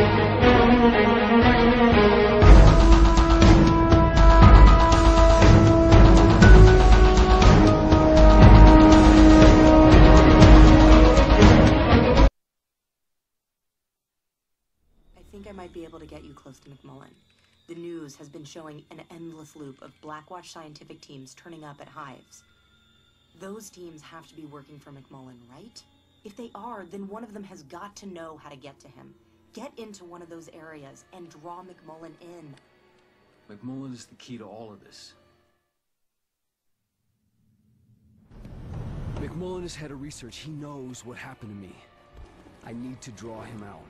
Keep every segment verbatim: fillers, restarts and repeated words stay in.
I might be able to get you close to McMullen. The news has been showing an endless loop of Blackwatch scientific teams turning up at hives. Those teams have to be working for McMullen, right? If they are, then one of them has got to know how to get to him. Get into one of those areas and draw McMullen in. McMullen is the key to all of this. McMullen is head of research. He knows what happened to me. I need to draw him out.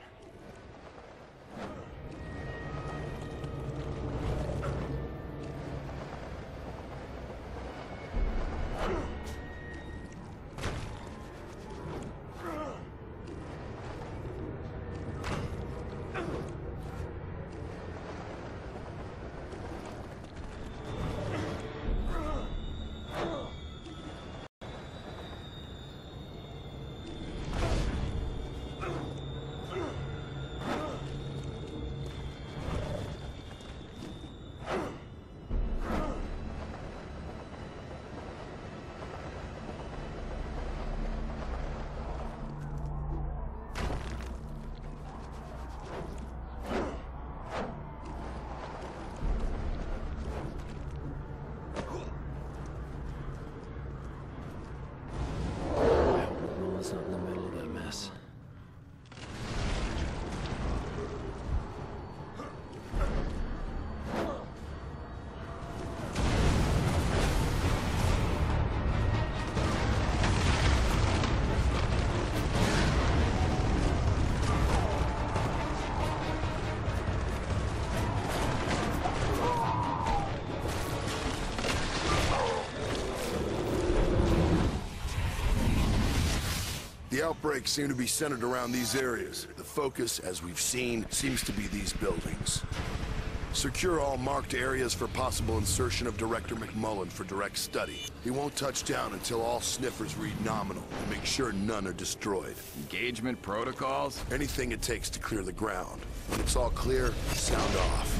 The outbreaks seem to be centered around these areas. The focus, as we've seen, seems to be these buildings. Secure all marked areas for possible insertion of Director McMullen for direct study. He won't touch down until all sniffers read nominal, and make sure none are destroyed. Engagement protocols? Anything it takes to clear the ground. When it's all clear, sound off.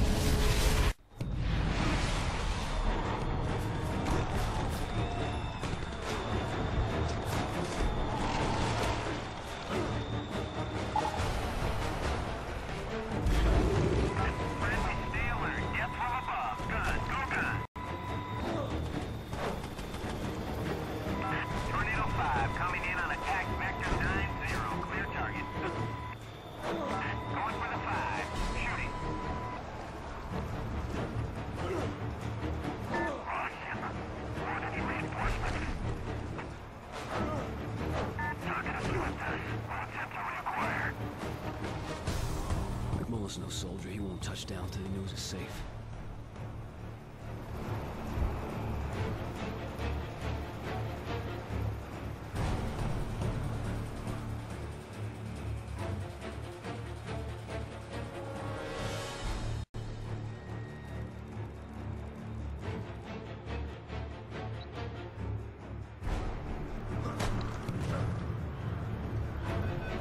McMullen's no soldier. He won't touch down till he knows it's safe.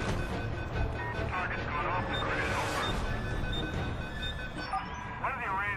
What are the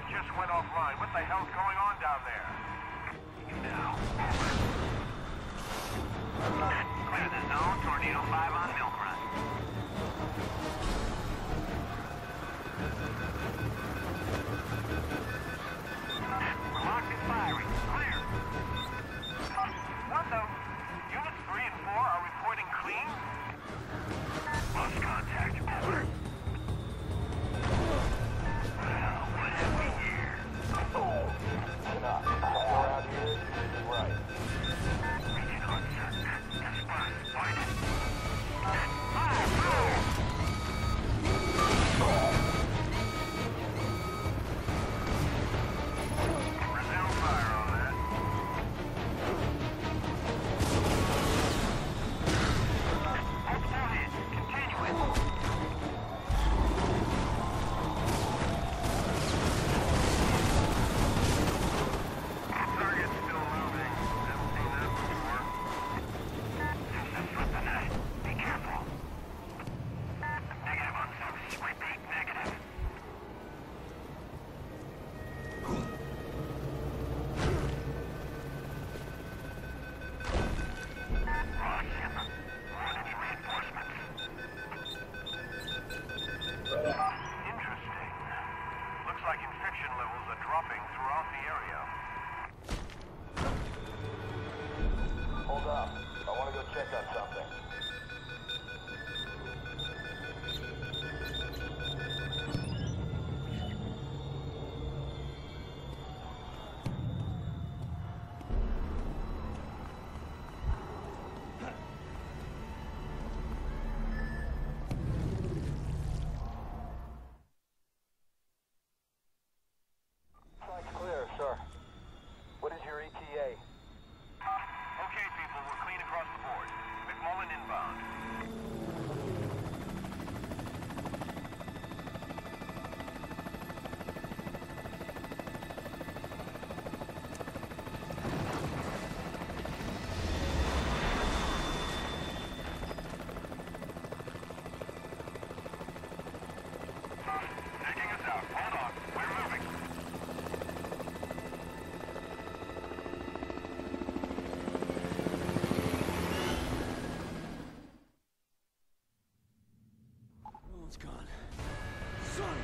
son!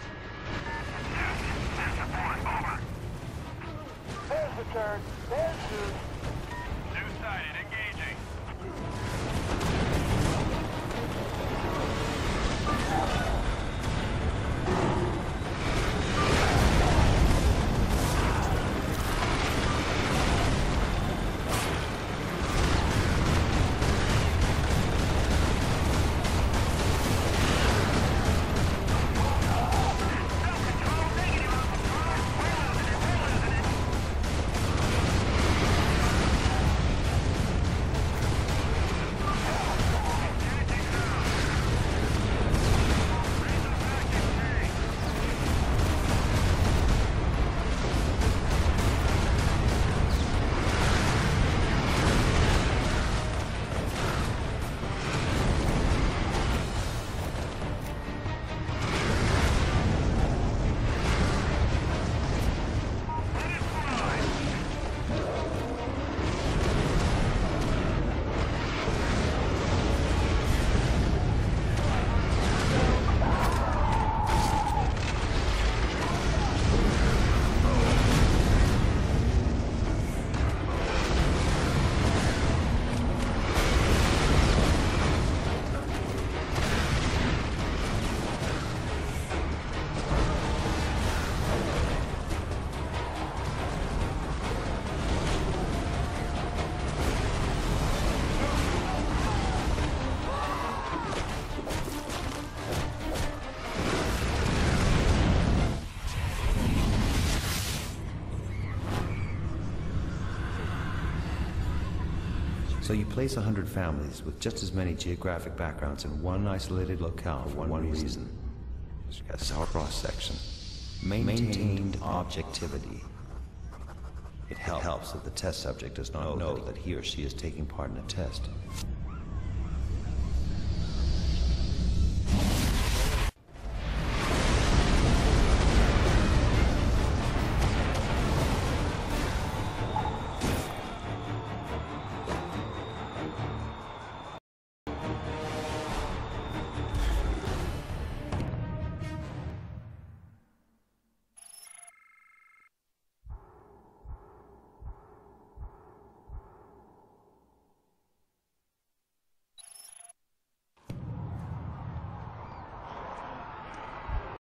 There's the turn. There's Zeus. Two-sided, engaging. So you place a hundred families with just as many geographic backgrounds in one isolated locale for one, one reason. That's our cross-section. Maintained objectivity. It helps if the test subject does not know that he or she is taking part in a test.